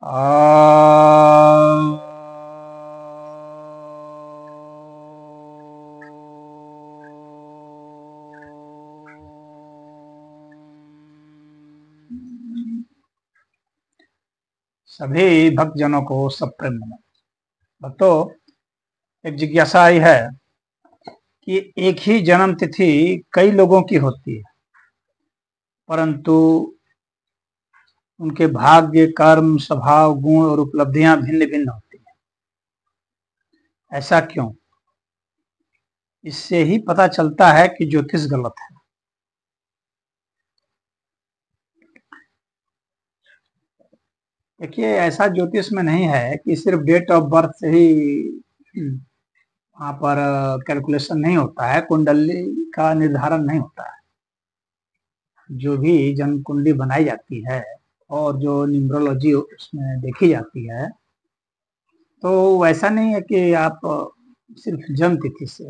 आ सभी भक्तजनों को सप्रेम नमन। भक्तों, एक जिज्ञासा आई है कि एक ही जन्म तिथि कई लोगों की होती है, परंतु उनके भाग्य, कर्म, स्वभाव, गुण और उपलब्धियां भिन्न भिन्न होती हैं। ऐसा क्यों? इससे ही पता चलता है कि ज्योतिष गलत है। देखिए, ऐसा ज्योतिष में नहीं है कि सिर्फ डेट ऑफ बर्थ से ही वहां पर कैलकुलेशन नहीं होता है, कुंडली का निर्धारण नहीं होता है। जो भी जन्म कुंडली बनाई जाती है और जो न्यूमरोलॉजी उसमें देखी जाती है, तो वैसा नहीं है कि आप सिर्फ जन्म तिथि से,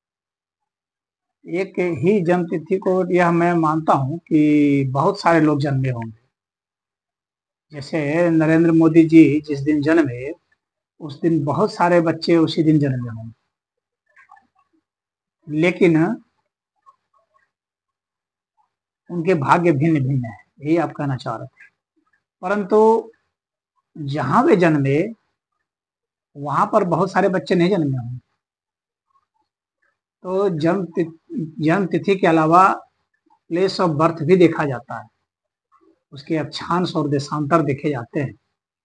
एक ही जन्म तिथि को यह मैं मानता हूं कि बहुत सारे लोग जन्मे होंगे। जैसे नरेंद्र मोदी जी जिस दिन जन्मे, उस दिन बहुत सारे बच्चे उसी दिन जन्मे होंगे, लेकिन उनके भाग्य भिन्न भिन्न है, यही आप कहना चाह रहे थे। परंतु जहां वे जन्मे वहां पर बहुत सारे बच्चे नहीं जन्मे होंगे। तो जन्म तिथि के अलावा प्लेस ऑफ बर्थ भी देखा जाता है, उसके अक्षांश और देशांतर देखे जाते हैं।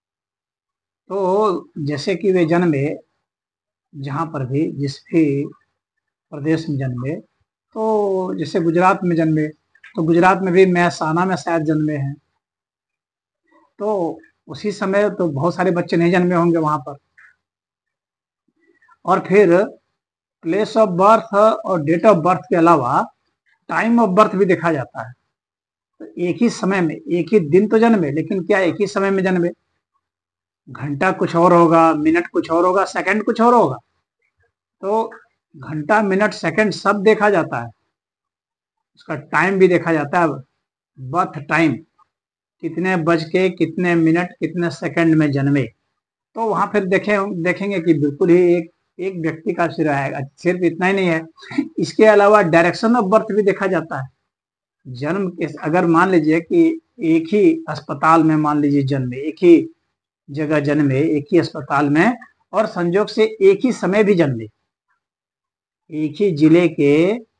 तो जैसे कि वे जन्मे जहां पर भी, जिस भी प्रदेश में जन्मे, तो जैसे गुजरात में जन्मे, तो गुजरात में भी महसाना में शायद जन्मे हैं, तो उसी समय तो बहुत सारे बच्चे नहीं जन्मे होंगे वहां पर। और फिर प्लेस ऑफ बर्थ और डेट ऑफ बर्थ के अलावा टाइम ऑफ बर्थ भी देखा जाता है। तो एक ही समय में, एक ही दिन तो जन्मे, लेकिन क्या एक ही समय में जन्मे? घंटा कुछ और होगा, मिनट कुछ और होगा, सेकंड कुछ और होगा। तो घंटा, मिनट, सेकंड सब देखा जाता है, उसका टाइम भी देखा जाता है। बर्थ टाइम, कितने बज के कितने मिनट कितने सेकंड में जन्मे, तो वहां फिर देखेंगे कि बिल्कुल ही एक एक व्यक्ति का सिर आएगा। सिर्फ इतना ही नहीं है, इसके अलावा डायरेक्शन ऑफ बर्थ भी देखा जाता है। जन्म के, अगर मान लीजिए कि एक ही अस्पताल में, मान लीजिए जन्मे, एक ही जगह जन्मे, एक ही अस्पताल में, और संजोग से एक ही समय भी जन्मे, एक ही जिले के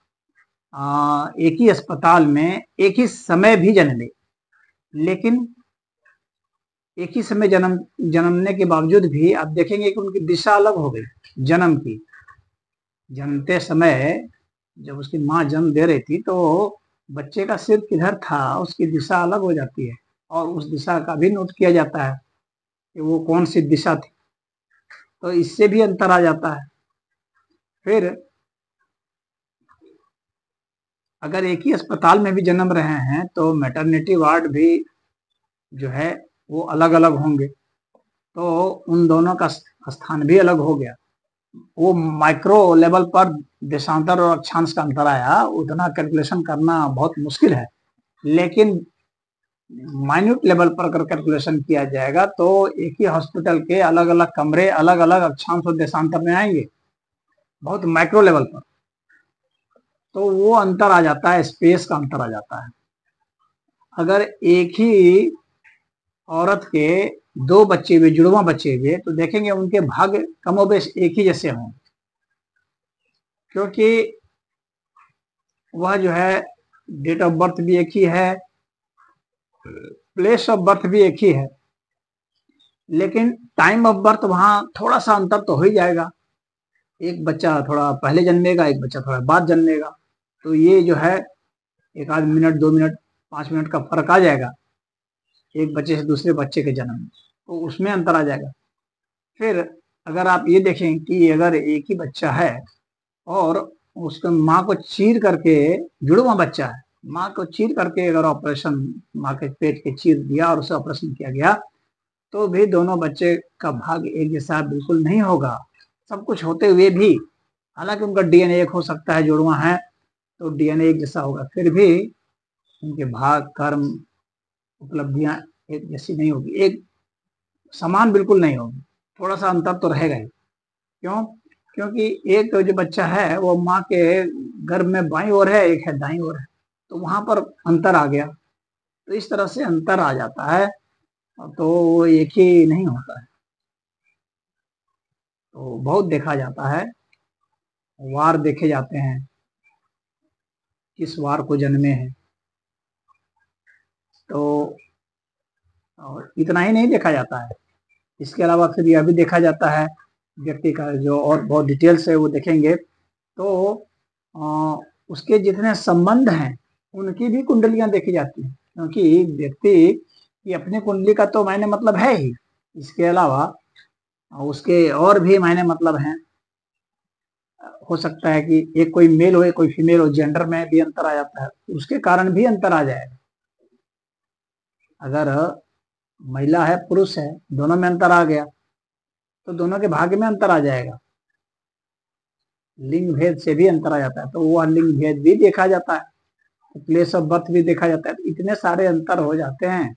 एक ही अस्पताल में एक ही समय भी जन्मे, लेकिन एक ही समय जन्मने के बावजूद भी आप देखेंगे कि उनकी दिशा अलग हो गई जन्म की। जन्मते समय जब उसकी माँ जन्म दे रही थी, तो बच्चे का सिर किधर था उसकी दिशा अलग हो जाती है, और उस दिशा का भी नोट किया जाता है कि वो कौन सी दिशा थी। तो इससे भी अंतर आ जाता है। फिर अगर एक ही अस्पताल में भी जन्म रहे हैं, तो मैटरनिटी वार्ड भी जो है वो अलग अलग होंगे, तो उन दोनों का स्थान भी अलग हो गया। वो माइक्रो लेवल पर देशांतर और अक्षांश का अंतर आया, उतना कैलकुलेशन करना बहुत मुश्किल है। लेकिन माइन्यूट लेवल पर अगर कैलकुलेशन किया जाएगा, तो एक ही हॉस्पिटल के अलग अलग कमरे अलग अलग अक्षांश और देशांतर में आएंगे, बहुत माइक्रो लेवल पर। तो वो अंतर आ जाता है, स्पेस का अंतर आ जाता है। अगर एक ही औरत के दो बच्चे हुए, जुड़वा बच्चे हुए, तो देखेंगे उनके भाग्य कमोबेश एक ही जैसे हों, क्योंकि वह जो है डेट ऑफ बर्थ भी एक ही है, प्लेस ऑफ बर्थ भी एक ही है, लेकिन टाइम ऑफ बर्थ वहां थोड़ा सा अंतर तो हो ही जाएगा। एक बच्चा थोड़ा पहले जन्मेगा, एक बच्चा थोड़ा बाद जन्मेगा, तो ये जो है एक आध मिनट, 2 मिनट, 5 मिनट का फर्क आ जाएगा एक बच्चे से दूसरे बच्चे के जन्म में, तो उसमें अंतर आ जाएगा। फिर अगर आप ये देखें कि अगर एक ही बच्चा है और उसके माँ को चीर करके, जुड़वा बच्चा है, माँ को चीर करके अगर ऑपरेशन, माँ के पेट के चीर दिया और उसे ऑपरेशन किया गया, तो भी दोनों बच्चे का भाग्य एक जैसा बिल्कुल नहीं होगा। सब कुछ होते हुए भी, हालांकि उनका डीएनए एक हो सकता है, जुड़वा है तो डीएनए एक जैसा होगा, फिर भी उनके भाग, कर्म, उपलब्धियां एक जैसी नहीं होगी। एक समान बिल्कुल नहीं होगी, थोड़ा सा अंतर तो रहेगा ही। क्यों? क्योंकि एक जो बच्चा है वो माँ के गर्भ में बाईं ओर है, एक है दाईं ओर है, तो वहां पर अंतर आ गया। तो इस तरह से अंतर आ जाता है, तो वो एक ही नहीं होता है। तो बहुत देखा जाता है, वार देखे जाते हैं, किस वार को जन्मे हैं। तो और इतना ही नहीं देखा जाता है, इसके अलावा फिर यह भी देखा जाता है, व्यक्ति का जो और बहुत डिटेल से वो देखेंगे तो उसके जितने संबंध हैं उनकी भी कुंडलियां देखी जाती हैं, क्योंकि व्यक्ति की अपनी कुंडली का तो मायने मतलब है ही, इसके अलावा उसके और भी मायने मतलब हैं। हो सकता है कि एक कोई मेल हो, कोई फीमेल हो, जेंडर में भी अंतर आ जाता है, उसके कारण भी अंतर आ जाएगा। अगर महिला है पुरुष है, दोनों में अंतर आ गया तो दोनों के भाग्य में अंतर आ जाएगा। लिंग भेद से भी अंतर आ जाता है, तो वह लिंग भेद भी देखा जाता है, तो प्लेस ऑफ बर्थ भी देखा जाता है। तो इतने सारे अंतर हो जाते हैं,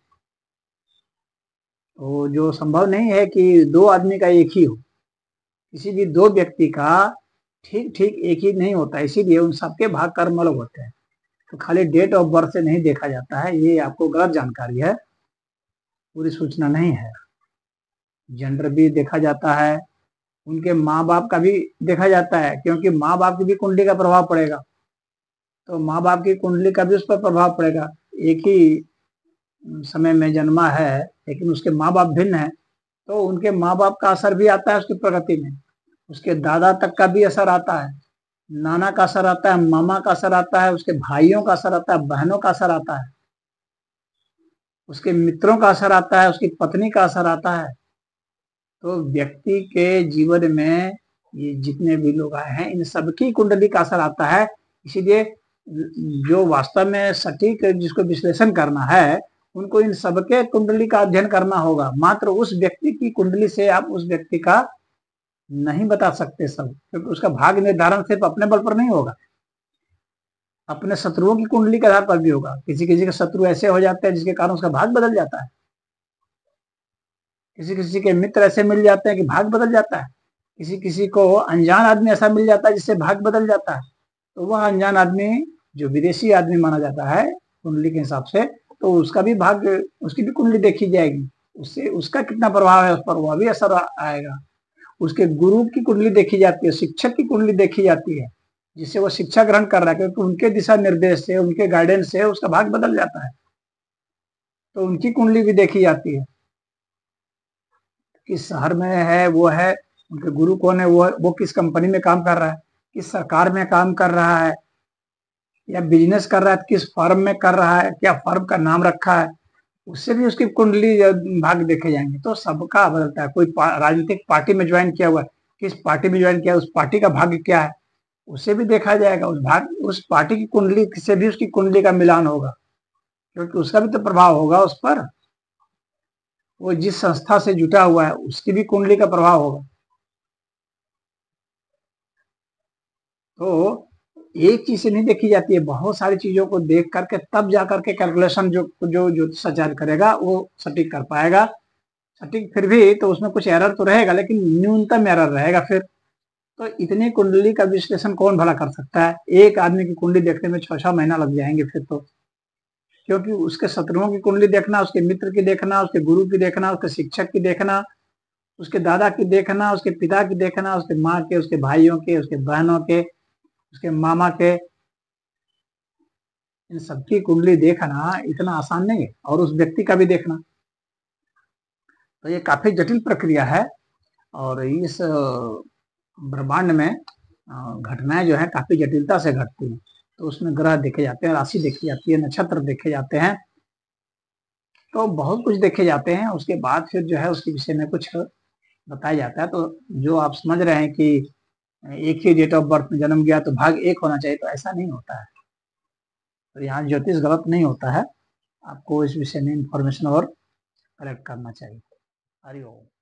तो जो संभव नहीं है कि दो आदमी का एक ही हो, किसी भी दो व्यक्ति का ठीक ठीक एक ही नहीं होता, इसीलिए उन सबके भाग कर्म अलग होते हैं। तो खाली डेट ऑफ बर्थ से नहीं देखा जाता है, ये आपको गलत जानकारी है, पूरी सूचना नहीं है। जेंडर भी देखा जाता है, उनके माँ बाप का भी देखा जाता है, क्योंकि माँ बाप की भी कुंडली का प्रभाव पड़ेगा, तो माँ बाप की कुंडली का भी उस पर प्रभाव पड़ेगा। एक ही समय में जन्मा है लेकिन उसके माँ बाप भिन्न है, तो उनके माँ बाप का असर भी आता है उसकी प्रगति में, उसके दादा तक का भी असर आता है, नाना का असर आता है, मामा का असर आता है, उसके भाइयों का असर आता है, बहनों का असर आता है, उसके मित्रों का असर आता है, उसकी पत्नी का असर आता है। तो व्यक्ति के जीवन में ये जितने भी लोग आए हैं इन सबकी कुंडली का असर आता है। इसीलिए जो वास्तव में सटीक जिसको विश्लेषण करना है उनको इन सबके कुंडली का अध्ययन करना होगा। मात्र उस व्यक्ति की कुंडली से आप उस व्यक्ति का नहीं बता सकते सब, क्योंकि उसका भाग्य निर्धारण सिर्फ अपने बल पर नहीं होगा, अपने शत्रुओं की कुंडली के आधार पर भी होगा। किसी किसी के शत्रु ऐसे हो जाते हैं जिसके कारण उसका भाग्य बदल जाता है, किसी किसी के मित्र ऐसे मिल जाते हैं कि भाग्य बदल जाता है, किसी किसी को अनजान आदमी ऐसा मिल जाता है जिससे भाग्य बदल जाता है। तो वह अनजान आदमी जो विदेशी आदमी माना जाता है कुंडली के हिसाब से, तो उसका भी भाग्य, उसकी भी कुंडली देखी जाएगी, उससे उसका कितना प्रभाव है उस पर वह भी असर आएगा। उसके गुरु की कुंडली देखी जाती है, शिक्षक की कुंडली देखी जाती है, जिससे वो शिक्षा ग्रहण कर रहा है, क्योंकि उनके दिशा निर्देश से, उनके गाइडेंस से उसका भाग्य बदल जाता है, तो उनकी कुंडली भी देखी जाती है। किस शहर में है वो है, उनके गुरु कौन है, वो किस कंपनी में काम कर रहा है, किस सरकार में काम कर रहा है, या बिजनेस कर रहा है, किस फर्म में कर रहा है, क्या फर्म का नाम रखा है, उससे भी उसकी कुंडली भाग देखे जाएंगे। तो सबका बदलता है। कोई राजनीतिक पार्टी में ज्वाइन किया हुआ है, किस पार्टी में ज्वाइन किया, उस पार्टी का भाग्य क्या है, उसे भी देखा जाएगा। उस पार्टी की कुंडली से भी उसकी कुंडली का मिलान होगा, क्योंकि उसका भी तो प्रभाव होगा उस पर, वो जिस संस्था से जुटा हुआ है उसकी भी कुंडली का प्रभाव होगा। तो एक चीज से नहीं देखी जाती है, बहुत सारी चीजों को देख करके तब जा करके कैलकुलेशन जो जो ज्योतिषाचार्य करेगा वो सटीक कर पाएगा। सटीक फिर भी तो उसमें कुछ एरर तो रहेगा, लेकिन न्यूनतम एरर रहेगा फिर। तो इतनी कुंडली का विश्लेषण कौन भला कर सकता है? एक आदमी की कुंडली देखने में 6-6 महीना लग जाएंगे फिर तो, क्योंकि उसके शत्रुओं की कुंडली देखना, उसके मित्र की देखना, उसके गुरु की देखना, उसके शिक्षक की देखना, उसके दादा की देखना, उसके पिता की देखना, उसके माँ के, उसके भाइयों के, उसके बहनों के, उसके मामा के, इन सबकी कुंडली देखना इतना आसान नहीं है, और उस व्यक्ति का भी देखना। तो ये काफी जटिल प्रक्रिया है, और इस ब्रह्मांड में घटनाएं जो है काफी जटिलता से घटती हैं। तो उसमें ग्रह देखे जाते हैं, राशि देखी जाती है, नक्षत्र देखे जाते हैं, तो बहुत कुछ देखे जाते हैं। उसके बाद फिर जो है उसके विषय में कुछ बताया जाता है। तो जो आप समझ रहे हैं कि एक ही डेट ऑफ बर्थ में जन्म गया तो भाग्य एक होना चाहिए, तो ऐसा नहीं होता है। तो यहाँ ज्योतिष गलत नहीं होता है, आपको इस विषय में इंफॉर्मेशन और कलेक्ट करना चाहिए। हरि ओम।